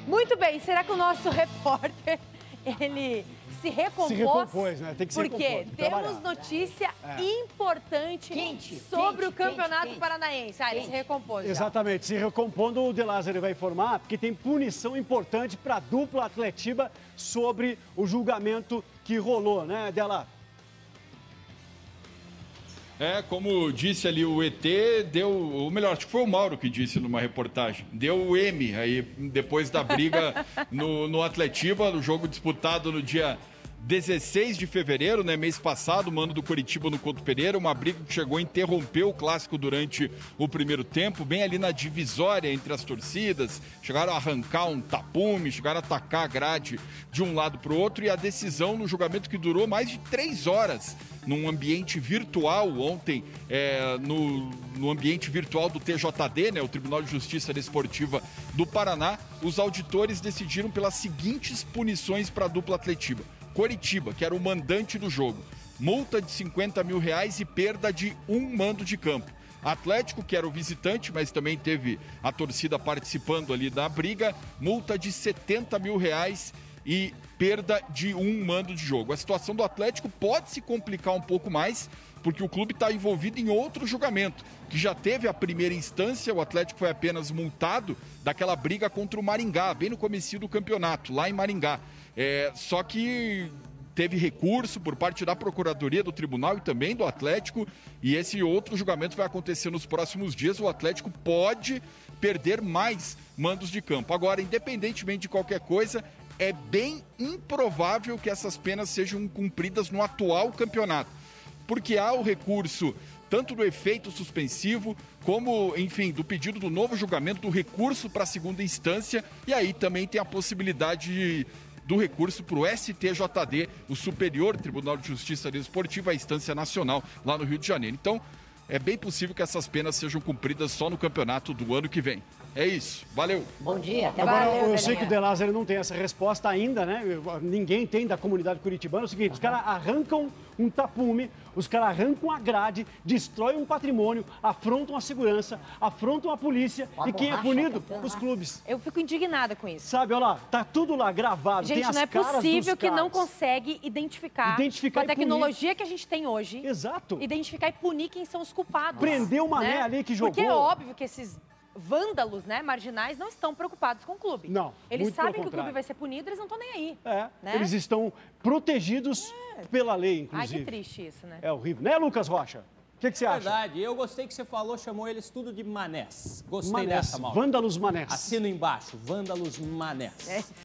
Muito bem, será que o nosso repórter, ele se recompôs? Se recompôs, né? Tem que se Porque temos notícia importante sobre o Campeonato Paranaense. Ele se recompôs já. Exatamente, se recompondo, o De Lázari vai informar, porque tem punição importante para a dupla Atletiba sobre o julgamento que rolou, né, Dela? Como disse ali o ET, ou melhor, acho que foi o Mauro que disse numa reportagem, deu o M aí depois da briga no Atletiba, no jogo disputado no dia 16 de fevereiro, né, mês passado, o mano do Coritiba no Couto Pereira, uma briga que chegou a interromper o clássico durante o primeiro tempo, bem ali na divisória entre as torcidas, chegaram a arrancar um tapume, chegaram a atacar a grade de um lado para o outro, e a decisão no julgamento que durou mais de 3 horas, num ambiente virtual, ontem, no ambiente virtual do TJD, né, o Tribunal de Justiça Desportiva do Paraná, os auditores decidiram pelas seguintes punições para a dupla Atletiba. Coritiba, que era o mandante do jogo, multa de R$50 mil e perda de um mando de campo. Atlético, que era o visitante, mas também teve a torcida participando ali da briga, multa de R$70 mil e perda de um mando de jogo. A situação do Atlético pode se complicar um pouco mais, porque o clube está envolvido em outro julgamento, que já teve a primeira instância, o Atlético foi apenas multado daquela briga contra o Maringá, bem no comecinho do campeonato, lá em Maringá. Só que teve recurso por parte da Procuradoria do Tribunal e também do Atlético, e esse outro julgamento vai acontecer nos próximos dias. O Atlético pode perder mais mandos de campo. Agora, independentemente de qualquer coisa, é bem improvável que essas penas sejam cumpridas no atual campeonato, porque há o recurso tanto do efeito suspensivo, como, enfim, do pedido do novo julgamento, do recurso para a segunda instância, e aí também tem a possibilidade do recurso para o STJD, o Superior Tribunal de Justiça Desportiva, a instância nacional lá no Rio de Janeiro. Então, é bem possível que essas penas sejam cumpridas só no campeonato do ano que vem. É isso. Valeu. Bom dia. Até Agora, valeu, eu sei que o De Lázari não tem essa resposta ainda, né? Ninguém tem da comunidade curitibana. É o seguinte, os caras arrancam um tapume, os caras arrancam a grade, destroem um patrimônio, afrontam a segurança, afrontam a polícia. E quem é punido? Os clubes. Eu fico indignada com isso. Sabe, olha lá, tá tudo lá gravado. Gente, tem as não é caras possível dos que não caras. consegue identificar com a tecnologia que a gente tem hoje. Exato. Identificar e punir quem são os culpados. Prendeu o Mané né? ali que jogou. Porque é óbvio que esses vândalos, né, marginais, não estão preocupados com o clube. Não, eles muito sabem pelo que o clube contrário. vai ser punido, eles não estão nem aí. Né? Eles estão protegidos pela lei, inclusive. Ai, que triste isso, né? É horrível. Né, Lucas Rocha? O que você acha? Verdade, eu gostei que você falou, chamou eles tudo de manés. Gostei Manés, dessa, Mauro. vândalos manés. Assino embaixo, vândalos manés.